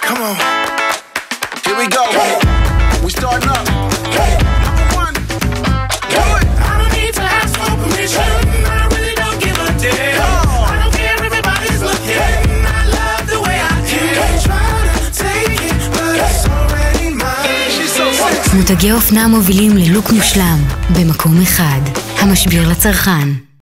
Come on. Here we go. We starting up. Number one. Do it. I don't need to ask for permission. I really don't give a damn. I don't care if everybody's looking. I love the way I do. Try to take it, but it's already mine. She's so sexy. מותגי אופנה מובילים ללוק מושלם במקום אחד. המשביר לצרכן.